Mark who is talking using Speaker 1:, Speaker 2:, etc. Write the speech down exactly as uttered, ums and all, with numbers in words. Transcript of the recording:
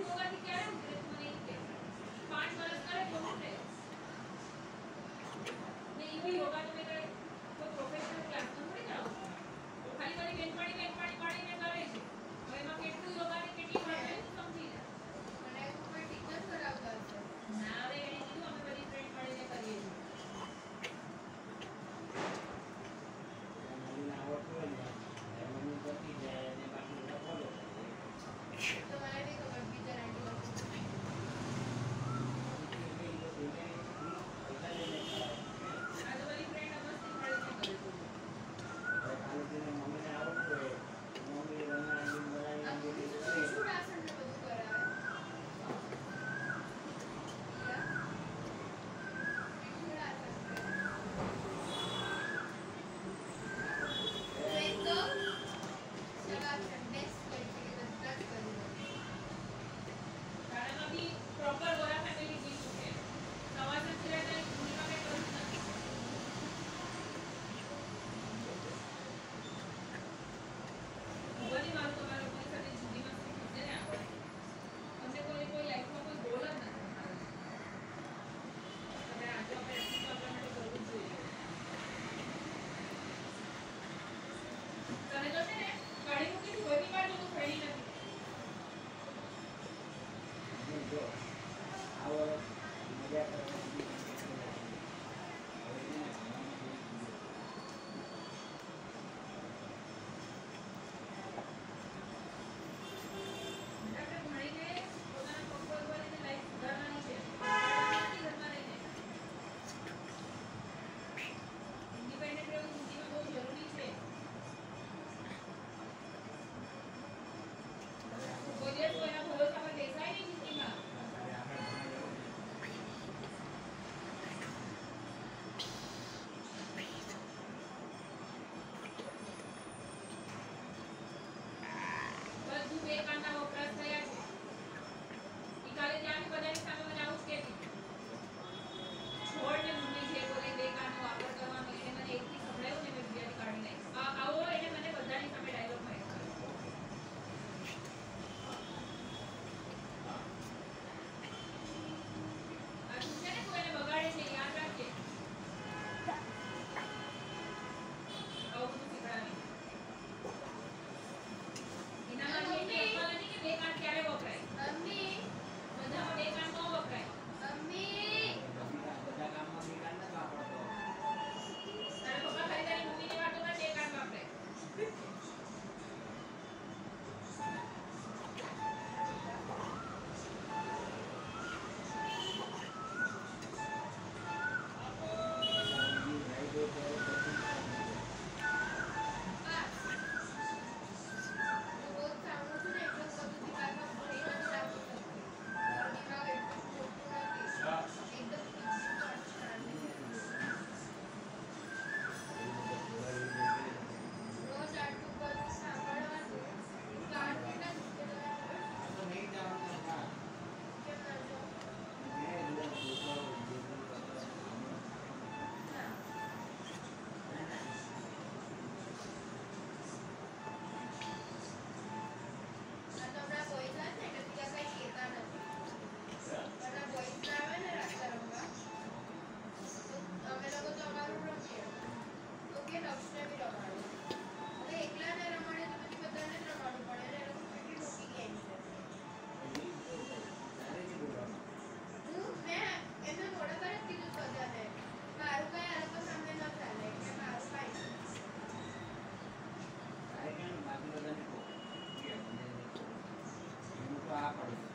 Speaker 1: योगा થી ક્યારે ઉતરે તું મને કે પાંચ વર્ષ કરે તો ઉતરે ને ઈ યોગા તમે કરે તો પ્રોફેશનલ ક્લાસ માં થોડી જાવ ખાલી ખાલી બેનપાણી બેનપાણી પાડીને કરે છે હવે એમાં કેટલું યોગા ને કેટલી મારે સમજી લે અને કોઈ ટીચર કરાવતા છે ના રે એને કીધું અમે બધી ફ્રેન્ડ મળીને કરીએ છીએ મને આવડતું હોય ને મને પતી જાય અને બાકી બધા ફોલો તો મને નહીં ખબર બીજા આંટી લોકો આ તો બધી ફ્રેન્ડ મસ્તી મળીને કરે છે ખાલી તેને મમ્મીને આવડતું હોય મમ્મી બનાવી બનાવી શું આસન ને બધું કરાવે प्रॉपर गोरा फैमिली जी है समाज में फिर रहता है भूमिका में करूँ ना बड़ी मालूम तुम्हारे कोई सारी जिंदगी में सिर्फ कितने हैं आप हमने कोई कोई लाइफ में कोई गोल ना अगर आज आप ऐसी बात में तो करूँ चाहिए तने तो ने गाड़ी मुझे कोई भी बात जो खड़ी नहीं जो और मजा करने
Speaker 2: આ પડે